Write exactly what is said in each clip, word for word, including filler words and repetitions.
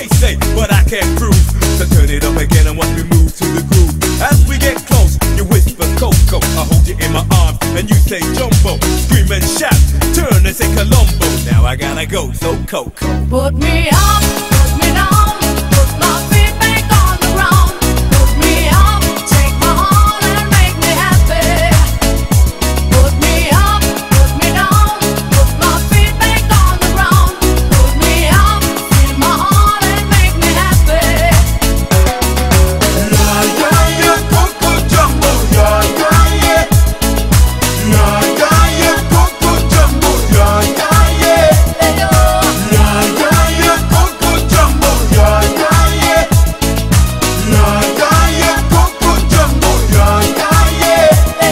they say, but I can't prove. So turn it up again and watch me move to the groove. As we get close, you whisper Coco, I hold you in my arms and you say Jumbo. Scream and shout, turn and say Colombo. Now I gotta go, so Coco. Put me up, put me down, put my feet back on the ground. Put me up, take my heart and make me happy. Put me up, put me down, put my feet back on the ground. Put me up, feel my heart and make me happy. Yeah, yeah, yeah, Coco Jumbo, yeah, yeah, yeah. Yeah, yeah, yeah, Coco Jumbo, yeah, yeah, yeah. Yeah, yeah, yeah, Coco Jumbo, yeah, yeah, yeah. Yeah, yeah, yeah, Coco Jumbo, yeah, yeah, yeah.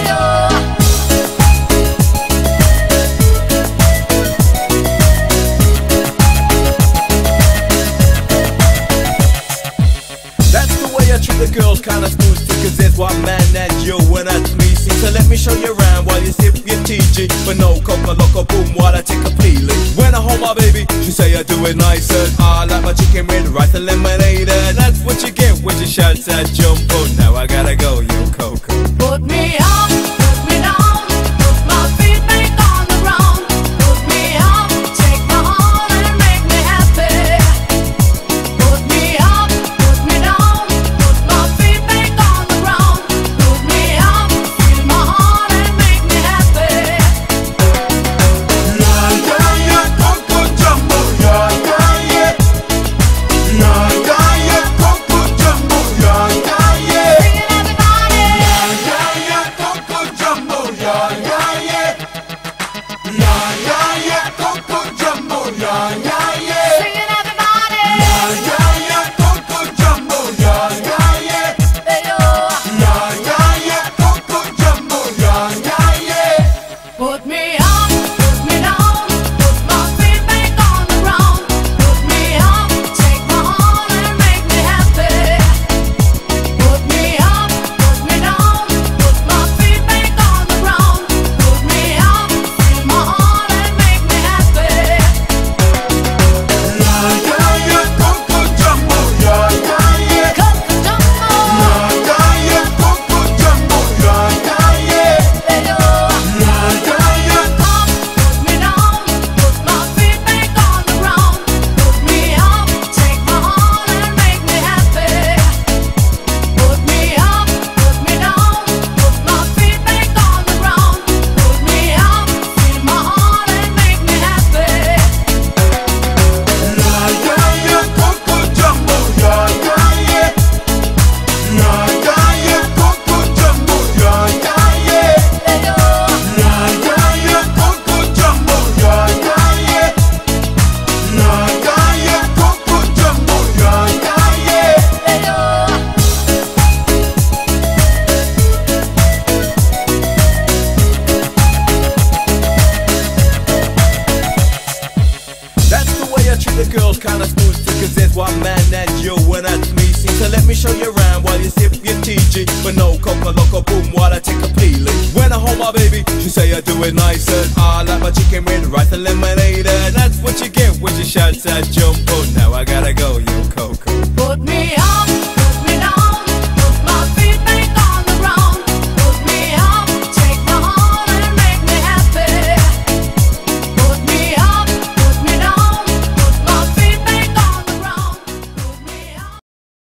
That's the way I treat the girls, kinda smooth. Cause there's one man that you and that's me. See, so let me show you around while you sip your T G. But no coca loco boom while I take a peeling. When I hold my baby, she say I do it nicer. I like my chicken with rice and lemonade. And that's what you get when she shouts at Jumbo. Now I gotta go, yo Coco. Put me up, put me down, put my feet back on the ground. Put me up, take my heart and make me happy. Put me up, put me down, put my feet back on the ground. Put me up, feel my heart and make me happy. Yeah, yeah, yeah, Coco Jumbo, yeah, yeah, yeah. Yeah, yeah, yeah, Coco Jumbo, yeah, yeah, yeah. Singing everybody. Yeah, yeah, Coco Jumbo, yeah, yeah, yeah. Yeah, yeah, yeah, Coco Jumbo, yeah, yeah, yeah. Singing everybody. Yeah, yeah, yeah, Coco Jumbo, yeah, yeah, yeah. Hey-yo. Yeah, yeah, yeah, Coco Jumbo, yeah, yeah, yeah. Put me up, put me down, put my feet back on the ground. Put me up, take my heart and make me happy. Put me up, put me down, put my feet back on the ground. Put me up, feel my heart and make me happy. Yeah, yeah, yeah, Coco Jumbo, yeah, yeah, yeah. Coco Jumbo. Yeah, yeah, yeah, Coco Jumbo, yeah, yeah, yeah. Hey-yo. Yeah, yeah, yeah. Up, put me down, put my feet back on the ground. Put me up, take my heart and make me happy. Put me up, put me down, put my feet back on the ground. Put me up, feel my heart and make me happy. Yeah, yeah, yeah, Coco Jumbo, yeah, yeah, yeah. Yeah, yeah, yeah, Coco Jumbo, yeah, yeah, yeah. Hey-yo. Yeah, yeah, yeah, Coco Jumbo, yeah, yeah, yeah. Yeah, yeah, yeah, Coco Jumbo, yeah, yeah, yeah. Hey-yo. That's the way I treat the girls, kinda smooth. Cause there's one man that you and that's me. See, so let me show you around while you sip your T G. But no coca loco boom while I take a peeling. When I hold my baby, she say I do it nicer. I like my chicken with rice and lemonade. And that's what you get when she shouts at Jumbo. Now I gotta go, yo